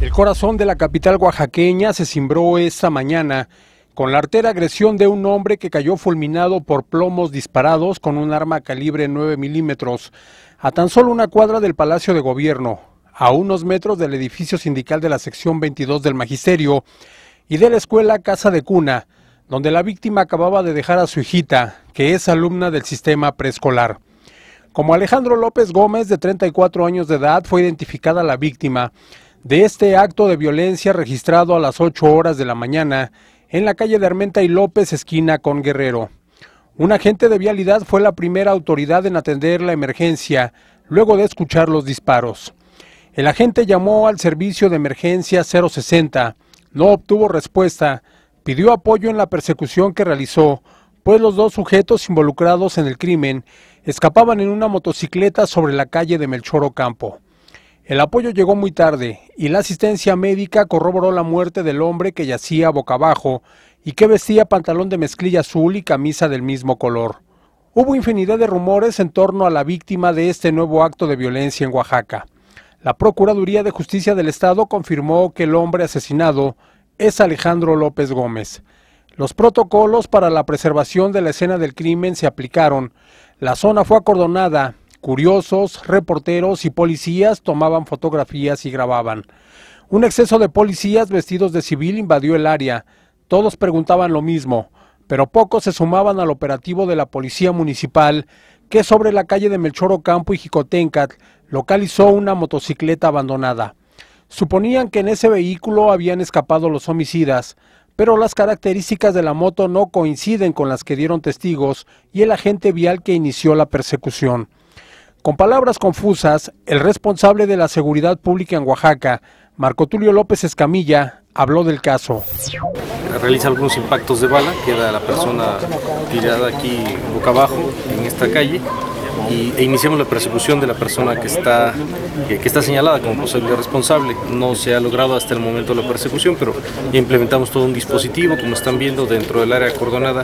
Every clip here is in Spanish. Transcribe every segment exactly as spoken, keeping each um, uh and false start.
El corazón de la capital oaxaqueña se cimbró esta mañana con la artera agresión de un hombre que cayó fulminado por plomos disparados con un arma calibre nueve milímetros a tan solo una cuadra del Palacio de Gobierno, a unos metros del edificio sindical de la sección veintidós del Magisterio y de la escuela Casa de Cuna, donde la víctima acababa de dejar a su hijita, que es alumna del sistema preescolar. Como Alejandro López Gómez, de treinta y cuatro años de edad, fue identificada la víctima de este acto de violencia registrado a las ocho horas de la mañana en la calle de Armenta y López, esquina con Guerrero. Un agente de vialidad fue la primera autoridad en atender la emergencia luego de escuchar los disparos. El agente llamó al servicio de emergencia cero sesenta, no obtuvo respuesta, pidió apoyo en la persecución que realizó, pues los dos sujetos involucrados en el crimen escapaban en una motocicleta sobre la calle de Melchor Ocampo. El apoyo llegó muy tarde y la asistencia médica corroboró la muerte del hombre que yacía boca abajo y que vestía pantalón de mezclilla azul y camisa del mismo color. Hubo infinidad de rumores en torno a la víctima de este nuevo acto de violencia en Oaxaca. La Procuraduría de Justicia del Estado confirmó que el hombre asesinado es Alejandro López Gómez. Los protocolos para la preservación de la escena del crimen se aplicaron. La zona fue acordonada. Curiosos, reporteros y policías tomaban fotografías y grababan. Un exceso de policías vestidos de civil invadió el área. Todos preguntaban lo mismo, pero pocos se sumaban al operativo de la Policía Municipal, que sobre la calle de Melchor Ocampo y Jicotencatl localizó una motocicleta abandonada. Suponían que en ese vehículo habían escapado los homicidas, pero las características de la moto no coinciden con las que dieron testigos y el agente vial que inició la persecución. Con palabras confusas, el responsable de la seguridad pública en Oaxaca, Marco Tulio López Escamilla, habló del caso. Realiza algunos impactos de bala, queda la persona tirada aquí boca abajo en esta calle y, e iniciamos la persecución de la persona que está, que, que está señalada como posible responsable. No se ha logrado hasta el momento la persecución, pero implementamos todo un dispositivo, como están viendo, dentro del área acordonada.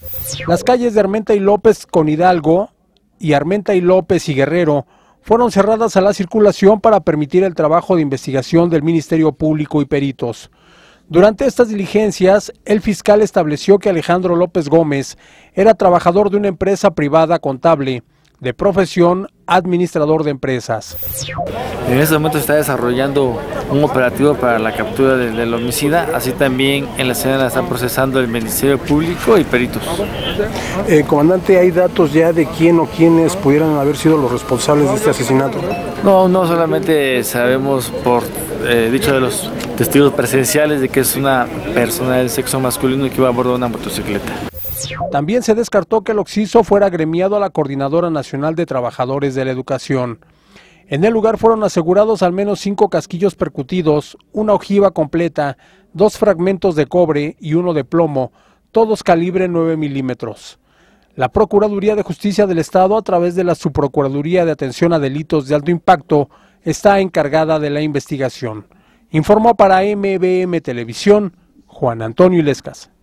Las calles de Armenta y López con Hidalgo y Armenta y López y Guerrero fueron cerradas a la circulación para permitir el trabajo de investigación del Ministerio Público y peritos. Durante estas diligencias, el fiscal estableció que Alejandro López Gómez era trabajador de una empresa privada contable, de profesión administrador de empresas. En este momento se está desarrollando un operativo para la captura del, del homicida, así también en la escena la está procesando el Ministerio Público y peritos. Eh, comandante, ¿hay datos ya de quién o quiénes pudieran haber sido los responsables de este asesinato? No, no solamente sabemos por eh, dicho de los testigos presenciales de que es una persona del sexo masculino que iba a bordo de una motocicleta. También se descartó que el occiso fuera agremiado a la Coordinadora Nacional de Trabajadores de la Educación. En el lugar fueron asegurados al menos cinco casquillos percutidos, una ojiva completa, dos fragmentos de cobre y uno de plomo, todos calibre nueve milímetros. La Procuraduría de Justicia del Estado, a través de la Subprocuraduría de Atención a Delitos de Alto Impacto, está encargada de la investigación. Informó para M B M Televisión, Juan Antonio Illescas.